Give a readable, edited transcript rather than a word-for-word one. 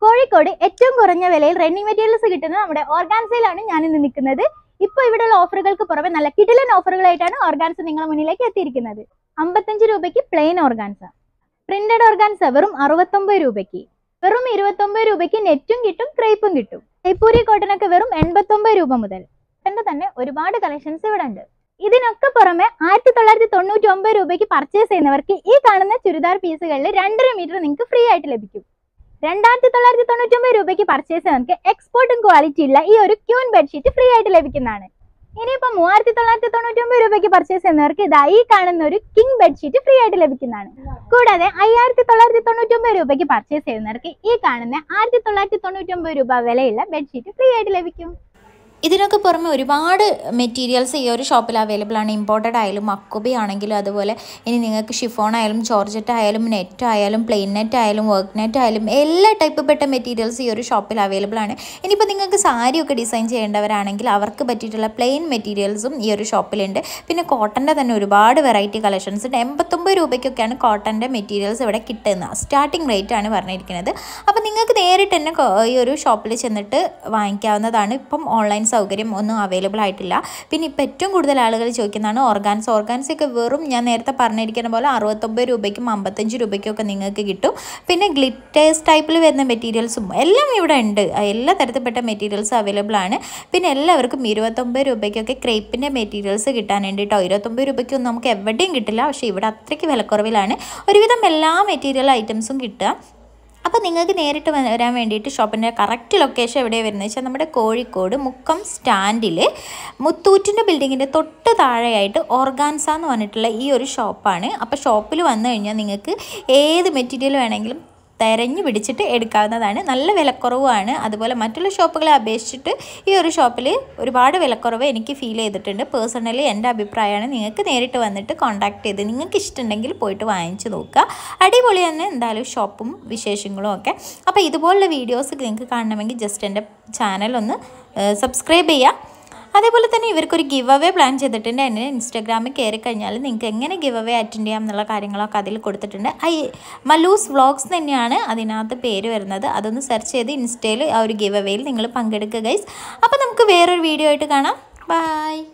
കോഴിക്കോട് ഏറ്റവും കുറഞ്ഞ വിലയിൽ റണ്ണിങ് മെറ്റീരിയൽസ് കിട്ടുന്ന നമ്മുടെ ഓർഗാൻസയിലാണ് ഞാൻ ഇന്ന് നിൽക്കുന്നത്. ഇപ്പോൾ ഇവിടെയുള്ള ഓഫറുകൾക്ക് പുറമെ നല്ല കിടിലൻ ഓഫറുകളായിട്ടാണ് ഓർഗാൻസ നിങ്ങളുടെ മുന്നിലേക്ക് എത്തിയിരിക്കുന്നത്. 55 രൂപയ്ക്ക് പ്ലെയിൻ ഓർഗാൻസ, പ്രിന്റഡ് ഓർഗാൻസ വെറും 69 രൂപയ്ക്ക്, വെറും 29 രൂപയ്ക്ക് നെറ്റും കിട്ടും, ക്രേപ്പും കിട്ടും. ജയ്പൂരി കോട്ടനൊക്കെ വെറും 89 രൂപ മുതൽ. ഇതിന്റെ തന്നെ ഒരുപാട് കളക്ഷൻസ് ഇവിടെ ഉണ്ട്. ഇതിനൊക്കെ പുറമെ 1999 രൂപയ്ക്ക് പർച്ചേസ് ചെയ്യുന്നവർക്ക് ഈ കാണുന്ന ചുരിദാർ പീസുകളിൽ 2.5 മീറ്റർ നിങ്ങൾക്ക് ഫ്രീ ആയിട്ട് ലഭിക്കും. 2999 രൂപയ്ക്ക് പർച്ചേസ് ചെയ്യുന്നവർക്ക് എക്സ്പോർട്ടും ക്വാളിറ്റി ഉള്ള ഈ ഒരു ക്യൂൻ ബെഡ്ഷീറ്റ് ഫ്രീ ആയിട്ട് ലഭിക്കുന്നതാണ്. ഇനിയിപ്പോൾ 3999 രൂപയ്ക്ക് പർച്ചേസ് ചെയ്യുന്നവർക്ക് ഇതാ ഈ കാണുന്ന ഒരു കിങ് ബെഡ്ഷീറ്റ് ഫ്രീ ആയിട്ട് ലഭിക്കുന്നതാണ്. കൂടാതെ 5999 രൂപയ്ക്ക് പർച്ചേസ് ചെയ്യുന്നവർക്ക് ഈ കാണുന്ന 1999 രൂപ വിലയുള്ള ബെഡ്ഷീറ്റ് ഫ്രീ ആയിട്ട് ലഭിക്കും. ഇതിനൊക്കെ പുറമെ ഒരുപാട് മെറ്റീരിയൽസ് ഈ ഒരു ഷോപ്പിൽ അവൈലബിൾ ആണ്. ഇമ്പോർട്ടഡ് ആയാലും അക്കുബി ആണെങ്കിലും അതുപോലെ ഇനി നിങ്ങൾക്ക് ഷിഫോൺ ആയാലും ജോർജറ്റ് ആയാലും നെറ്റ് ആയാലും പ്ലെയിൻ നെറ്റ് ആയാലും വർക്ക് നെറ്റ് ആയാലും എല്ലാ ടൈപ്പ് പെട്ട മെറ്റീരിയൽസ് ഈ ഒരു ഷോപ്പിൽ അവൈലബിൾ ആണ്. ഇനിയിപ്പോൾ നിങ്ങൾക്ക് സാരിയൊക്കെ ഡിസൈൻ ചെയ്യേണ്ടവരാണെങ്കിൽ അവർക്ക് പറ്റിയിട്ടുള്ള പ്ലെയിൻ മെറ്റീരിയൽസും ഈ ഒരു ഷോപ്പിലുണ്ട്. പിന്നെ കോട്ടൻ്റെ തന്നെ ഒരുപാട് വെറൈറ്റി കളക്ഷൻസ് ഉണ്ട്. 89 രൂപയ്ക്കൊക്കെയാണ് കോട്ടൻ്റെ മെറ്റീരിയൽസ് ഇവിടെ കിട്ടുന്നത്. സ്റ്റാർട്ടിംഗ് റേറ്റ് ആണ് പറഞ്ഞിരിക്കുന്നത്. അപ്പോൾ നിങ്ങൾക്ക് നേരിട്ട് തന്നെ ഈ ഒരു ഷോപ്പിൽ ചെന്നിട്ട് വാങ്ങിക്കാവുന്നതാണ്. ഇപ്പം ഓൺലൈൻ സൗകര്യം ഒന്നും അവൈലബിൾ ആയിട്ടില്ല. പിന്നെ ഇപ്പോൾ ഏറ്റവും കൂടുതൽ ആളുകൾ ചോദിക്കുന്നതാണ് ഓർഗാൻസയൊക്കെ വെറും ഞാൻ നേരത്തെ പറഞ്ഞിരിക്കുന്ന പോലെ 69 രൂപയ്ക്കും 55 രൂപയ്ക്കൊക്കെ നിങ്ങൾക്ക് കിട്ടും. പിന്നെ ഗ്ലിറ്റേഴ്സ് ടൈപ്പിൽ വരുന്ന മെറ്റീരിയൽസും എല്ലാം ഇവിടെ ഉണ്ട്. എല്ലാ തരത്തിൽപ്പെട്ട മെറ്റീരിയൽസ് അവൈലബിൾ ആണ്. പിന്നെ എല്ലാവർക്കും 29 രൂപയ്ക്കൊക്കെ ക്രേപ്പിൻ്റെ മെറ്റീരിയൽസ് കിട്ടാനുണ്ട് കേട്ടോ. 29 രൂപയ്ക്കൊന്നും നമുക്ക് എവിടെയും കിട്ടില്ല. പക്ഷേ ഇവിടെ അത്രയ്ക്ക് വിലക്കുറവിലാണ് ഒരുവിധം എല്ലാ മെറ്റീരിയൽ ഐറ്റംസും കിട്ടുക. അപ്പോൾ നിങ്ങൾക്ക് നേരിട്ട് വരാൻ വേണ്ടിയിട്ട് ഷോപ്പിൻ്റെ കറക്റ്റ് ലൊക്കേഷൻ എവിടെയാണ് വരുന്നത് വെച്ചാൽ നമ്മുടെ കോഴിക്കോട് മുക്കം സ്റ്റാൻഡിൽ മുത്തൂറ്റിൻ്റെ ബിൽഡിങ്ങിൻ്റെ തൊട്ട് താഴെയായിട്ട് ഓർഗാൻസ എന്ന് പറഞ്ഞിട്ടുള്ള ഈ ഒരു ഷോപ്പാണ്. അപ്പോൾ ഷോപ്പിൽ വന്നു കഴിഞ്ഞാൽ നിങ്ങൾക്ക് ഏത് മെറ്റീരിയൽ വേണമെങ്കിലും തിരഞ്ഞു പിടിച്ചിട്ട് എടുക്കാവുന്നതാണ്. നല്ല വിലക്കുറവാണ്. അതുപോലെ മറ്റുള്ള ഷോപ്പുകളെ അപേക്ഷിച്ചിട്ട് ഈ ഒരു ഷോപ്പിൽ ഒരുപാട് വിലക്കുറവ് എനിക്ക് ഫീൽ ചെയ്തിട്ടുണ്ട്. പേഴ്സണലി എൻ്റെ അഭിപ്രായമാണ്. നിങ്ങൾക്ക് നേരിട്ട് വന്നിട്ട് കോൺടാക്ട് ചെയ്ത് നിങ്ങൾക്ക് ഇഷ്ടമുണ്ടെങ്കിൽ പോയിട്ട് വാങ്ങിച്ച് നോക്കുക. അടിപൊളി തന്നെ എന്തായാലും ഷോപ്പും വിശേഷങ്ങളും ഒക്കെ. അപ്പോൾ ഇതുപോലുള്ള വീഡിയോസ് നിങ്ങൾക്ക് കാണണമെങ്കിൽ ജസ്റ്റ് എൻ്റെ ചാനൽ ഒന്ന് സബ്സ്ക്രൈബ് ചെയ്യുക. അതേപോലെ തന്നെ ഇവർക്കൊരു ഗിവ് അവേ പ്ലാൻ ചെയ്തിട്ടുണ്ട്. എന്നെ ഇൻസ്റ്റാഗ്രാമിൽ കയറി കഴിഞ്ഞാൽ നിങ്ങൾക്ക് എങ്ങനെ ഗിവ് അവേ അറ്റൻഡ് ചെയ്യാം എന്നുള്ള കാര്യങ്ങളൊക്കെ അതിൽ കൊടുത്തിട്ടുണ്ട്. മല്ലൂസ് വ്ളോഗ്സ് തന്നെയാണ് അതിനകത്ത് പേര് വരുന്നത്. അതൊന്ന് സെർച്ച് ചെയ്ത് ഇൻസ്റ്റയിൽ ആ ഒരു ഗിവ് അവേയിൽ നിങ്ങൾ പങ്കെടുക്കുക ഗൈസ്. അപ്പോൾ നമുക്ക് വേറൊരു വീഡിയോ ആയിട്ട് കാണാം. ബൈ.